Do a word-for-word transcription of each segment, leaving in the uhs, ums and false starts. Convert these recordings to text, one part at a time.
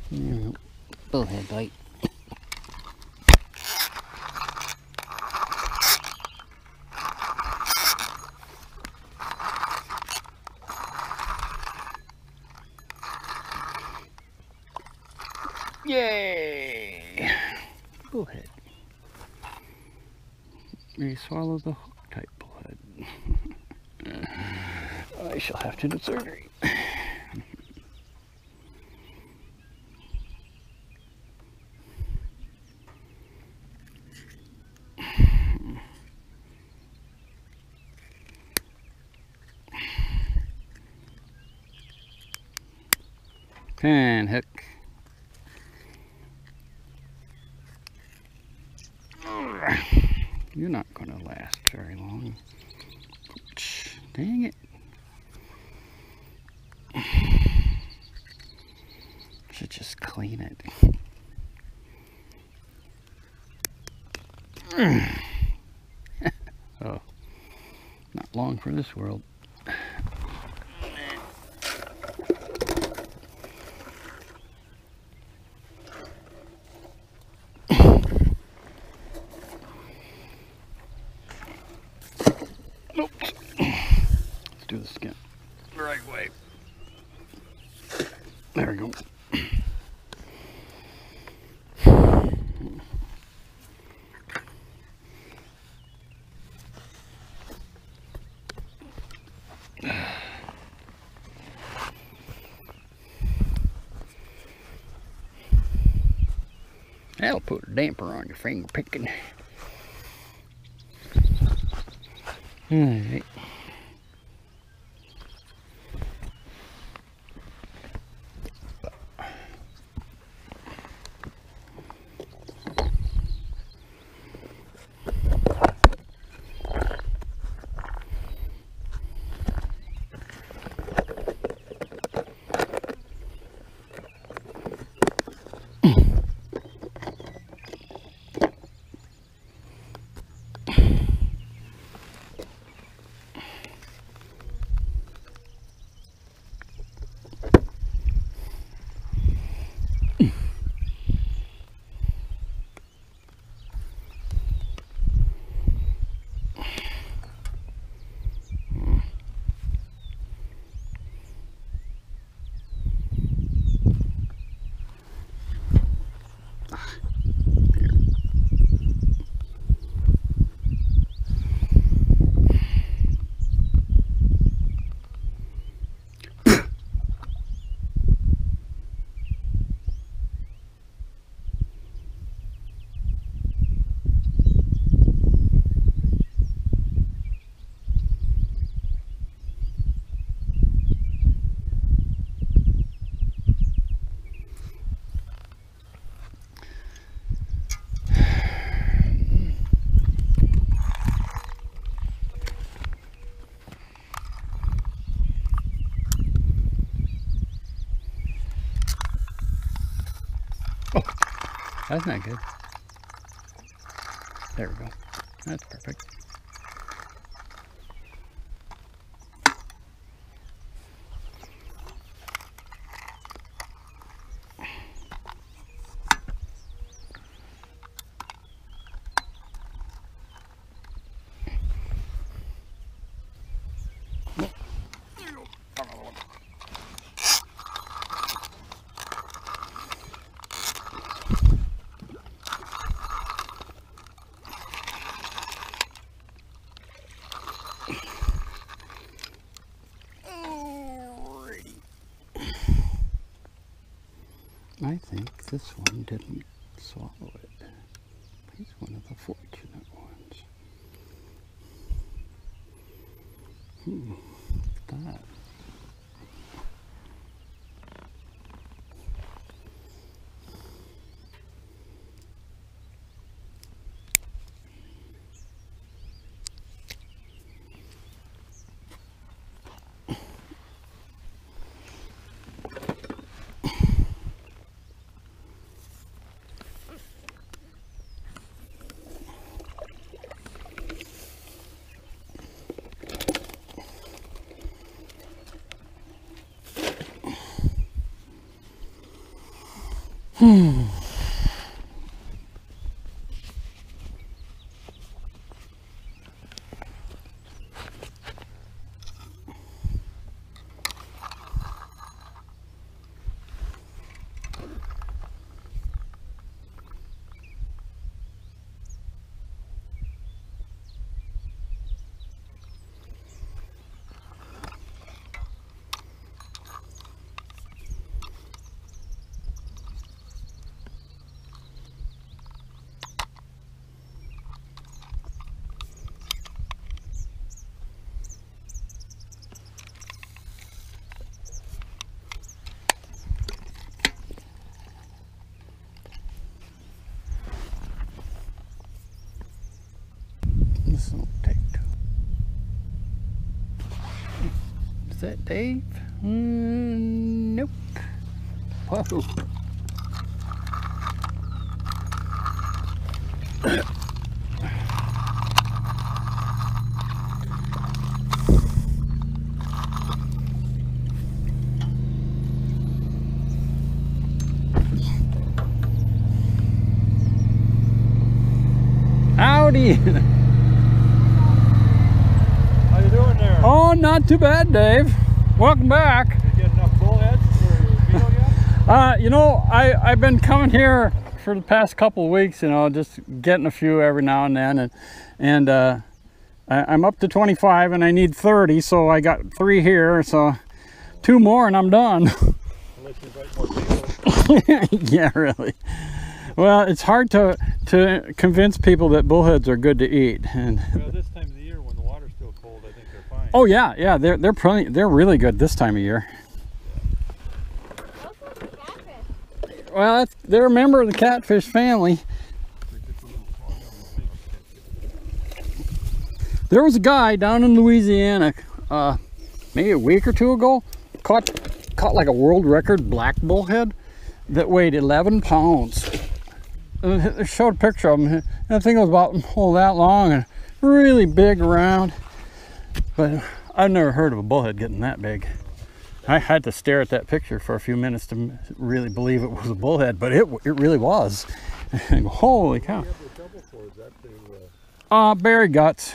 Mm, bullhead bite. Yay! Bullhead. May swallow the hook type bullhead. I shall have to do surgery. Pan hook. You're not going to last very long. Dang it. Should just clean it. Oh, not long for this world. Oops. Let's do the skin the right way. There we go. That'll put a damper on your finger picking. Alright. That's not good. There we go. That's perfect. I think this one didn't swallow it. He's one of the fortunate ones. Hmm, that. Hmm. This won't take two. Is that Dave? Mm, nope. Whoa. Howdy. How you doing there? Oh, not too bad, Dave. Welcome back. Did you get enough bullheads for your video yet? Uh, you know, I, I've been coming here for the past couple of weeks, you know, just getting a few every now and then. And, and uh, I, I'm up to twenty-five and I need thirty, so I got three here. So two more and I'm done. Unless you invite more people. Yeah, really. Well, it's hard to, to convince people that bullheads are good to eat. And Well, this time of the year when the water's still cold, I think they're fine. oh yeah, yeah, they're they're probably they're really good this time of year. Well, that's, they're a member of the catfish family. There was a guy down in Louisiana, uh, maybe a week or two ago, caught caught like a world record black bullhead that weighed eleven pounds. And they showed a picture of him. That thing was about oh, that long and really big around. But I've never heard of a bullhead getting that big. I had to stare at that picture for a few minutes to really believe it was a bullhead, but it it really was. And holy cow! Uh, berry guts.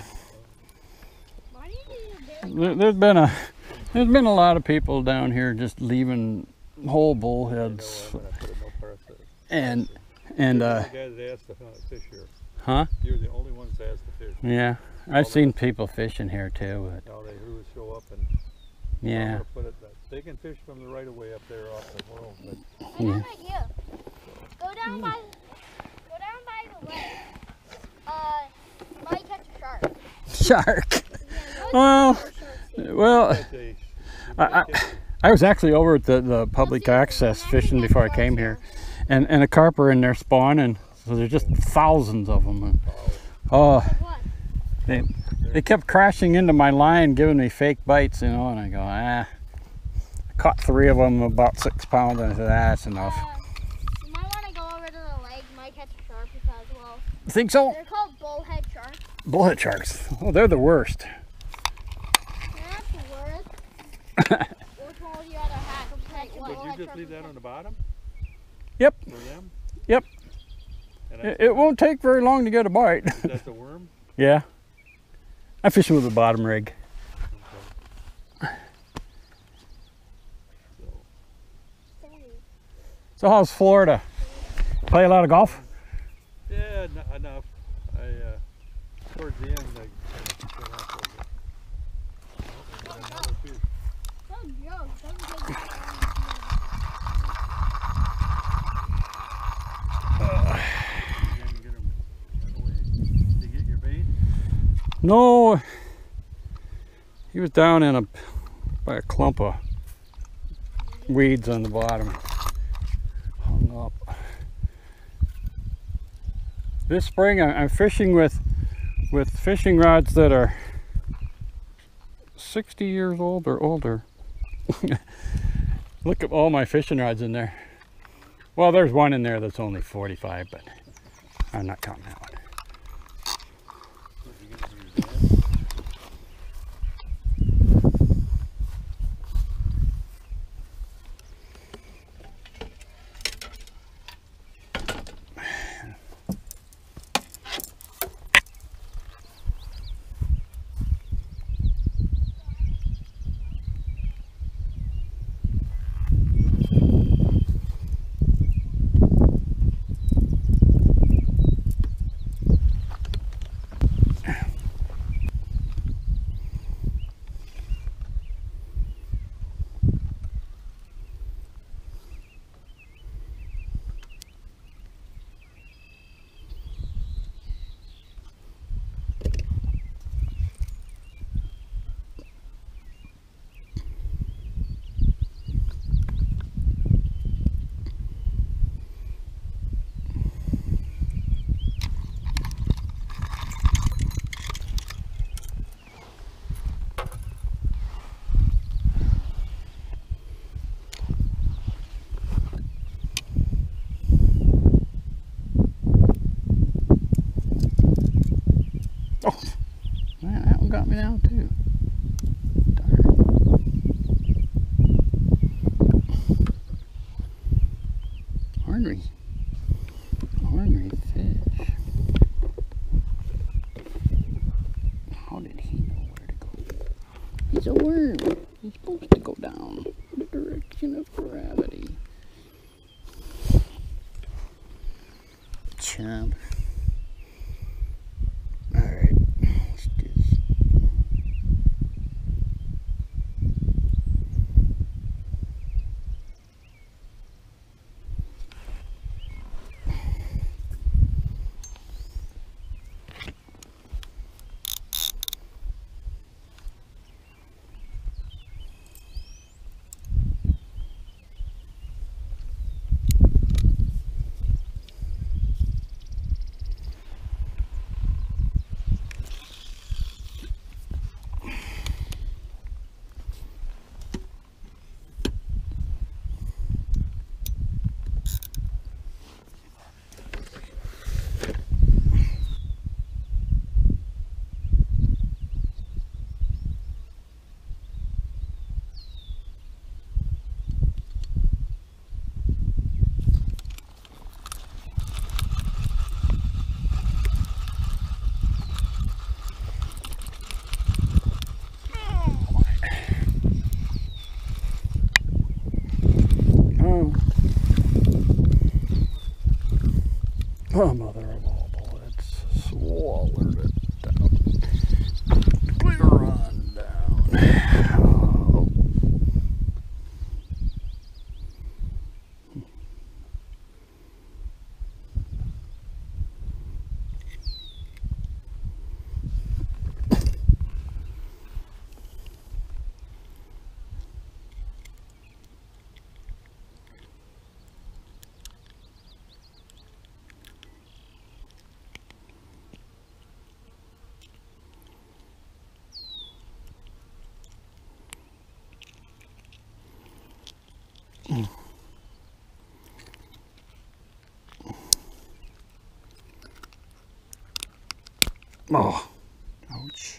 There, there's been a there's been a lot of people down here just leaving whole bullheads, and and uh, You're the guys that asked to fish here. huh? You're the only ones that asked to fish. Yeah, I've seen people fishing here too, but Now they who show up and yeah. I'm gonna put it that they can fish from the right of way up there off the world. But I got an idea. Go down by, go down by the lake. Uh, you might catch a shark. Shark. Yeah, Well, sharks too. well, they, I, I, I was actually over at the, the public access fishing before I came here, and, and a carp are in there spawning, so there's just thousands of them. And, oh, What? they, they kept crashing into my line, giving me fake bites, you know, and I go, ah. I caught three of them, about six pounds, and I said, ah, that's enough. Uh, you might want to go over to the lake. You might catch a shark as well. Think so? They're called bullhead sharks. Bullhead sharks. Oh, they're the worst. They're not the worst. Which one would you rather have? Like, what? would you Bullhead just shark leave or that on the bottom Yep, for them? yep. And It, it won't take very long to get a bite. Is that the worm? Yeah. I'm fishing with a bottom rig. So how's Florida? Play a lot of golf? Yeah, n enough. I uh, towards the end, I kind of went off a little bit. Oh, another fish. Oh, Joe, don't get You didn't get 'em right away. Did you get your bait? No. He was down in a by a clump of weeds on the bottom. Hung up. This spring I- I'm fishing with with fishing rods that are sixty years old or older. Look at all my fishing rods in there. Well, there's one in there that's only forty-five, but I'm not counting that one. Did you get it from your dad? me down too. Darn. Ornery. Ornery fish. How did he know where to go? He's a worm. He's supposed to go down the direction of gravity. Chump. Alright, let's do this. Oh, mother of all bullets, swallowed it down. Clear run down. Oh. Mm. Oh, ouch.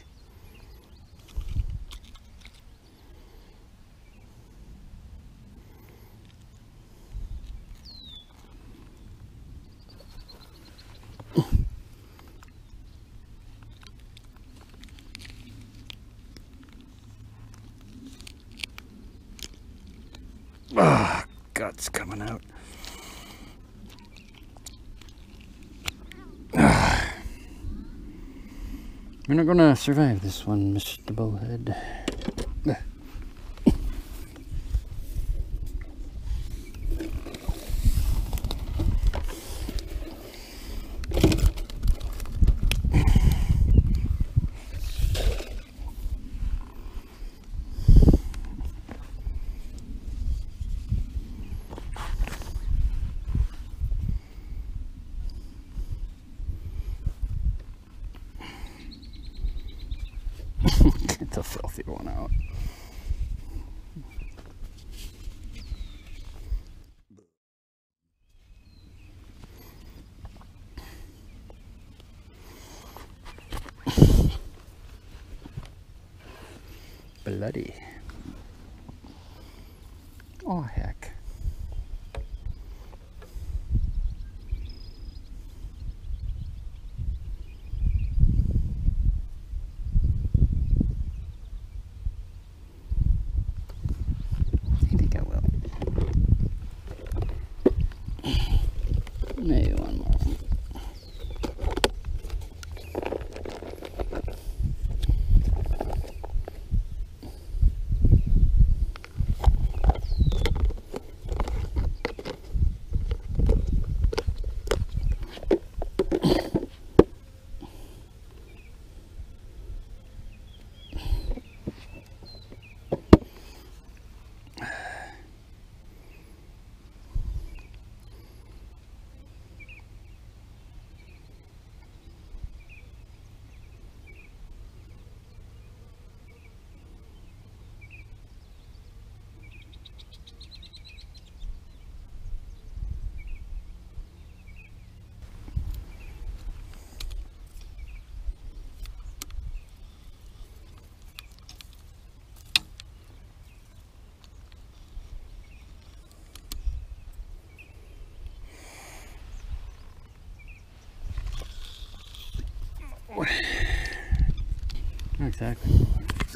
Ah, guts coming out. Ah. You're not gonna survive this one, Mister Bullhead. Get the filthy one out. Bloody. Oh, heck. I think I will. Maybe one more. exactly.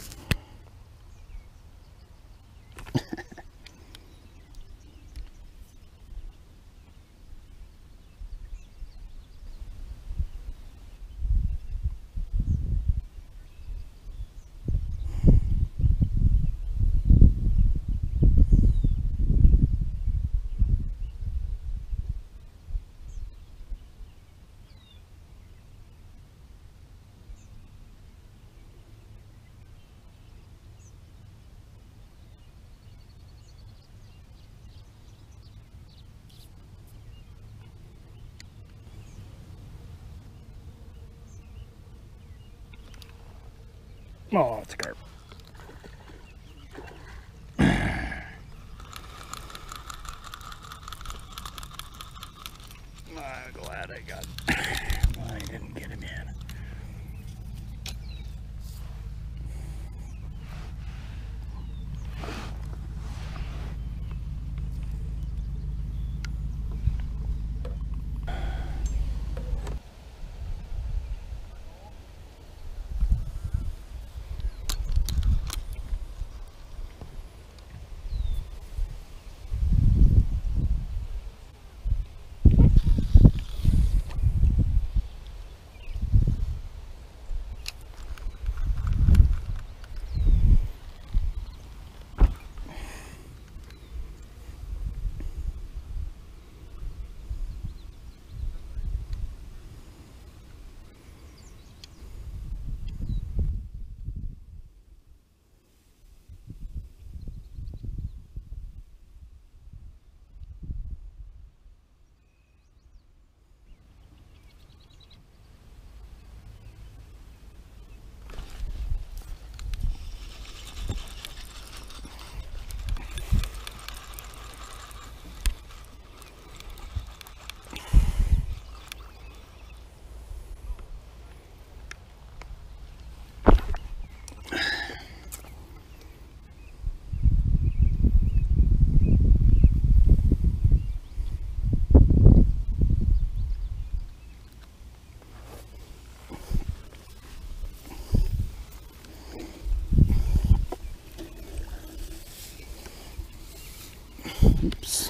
Oh, it's a carp. I'm glad I got I didn't get him in. Oops.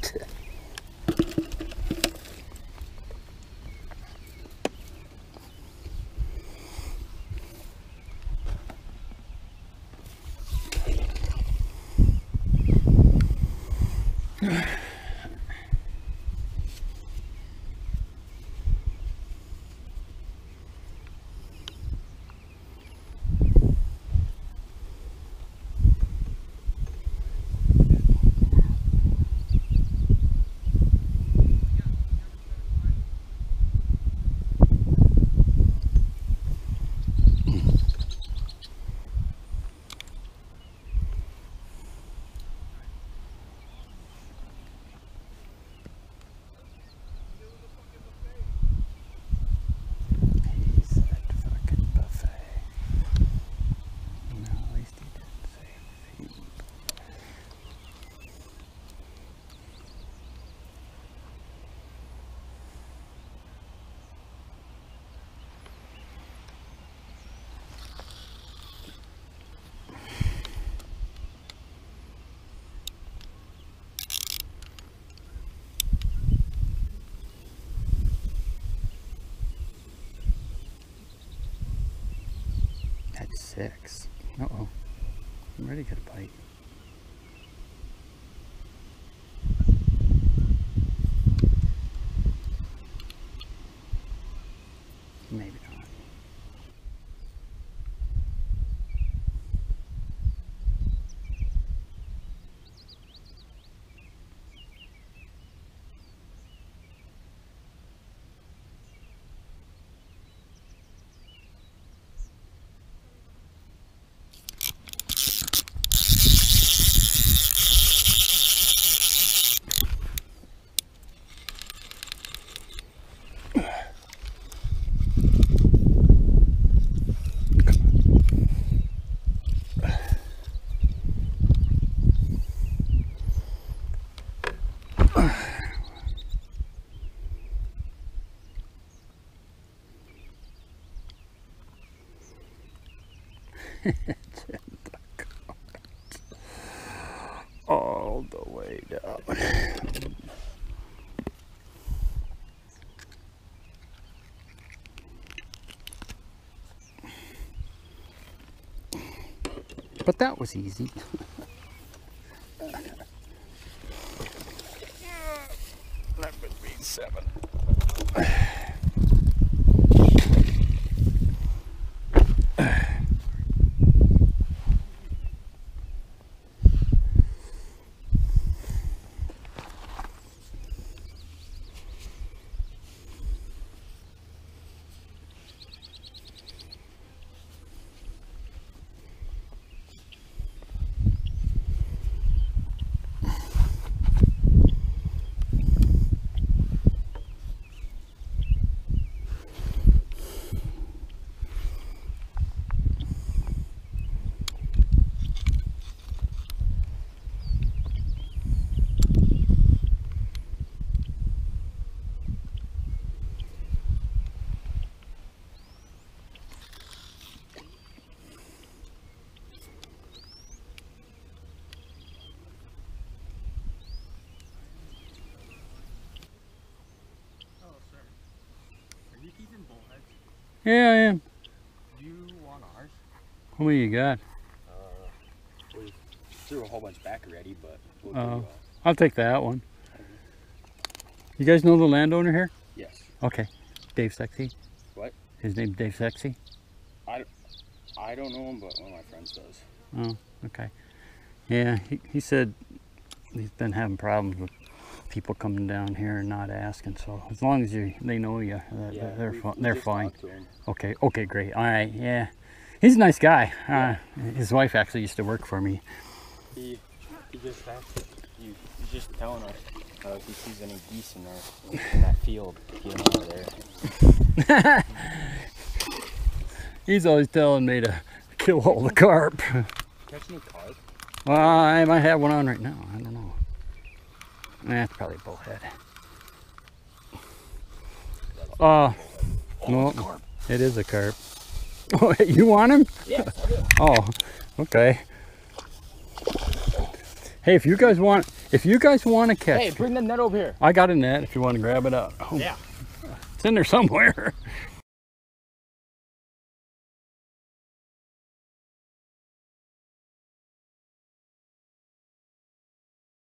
He's at fucking buffet. No, at least he didn't say anything. That's six. Uh-oh. I'm ready to get a bite. Maybe not. It's in the carpet. All the way down. But that was easy. That would be seven. You keeping bullheads? Yeah, I am. Do you want ours? What do you got? Uh, we threw a whole bunch back already, but we'll Oh, do, uh, I'll take that one. You guys know the landowner here? yes. Okay. Dave Sexy? What? His name's Dave Sexy? I, I don't know him, but one of my friends does. Oh, okay. Yeah, he, he said he's been having problems with people coming down here and not asking, so as long as you they know you, uh, Yeah, they're, we- fi- we they're just fine. talked to him. Okay, okay, great. All right, yeah. He's a nice guy. Uh, his wife actually used to work for me. He, he just asked, he, he's just telling us uh, if he sees any geese in there, in that field, to get him out of there. He's always telling me to kill all the carp. Catch any carp? Well, I might have one on right now. I don't know. That's probably a bullhead. Uh, no, it is a carp. Oh, you want him? Yeah. Oh, okay. Hey, if you guys want, if you guys want to catch, Hey, bring the net over here. I got a net. If you want to grab it out. Oh, Yeah. it's in there somewhere.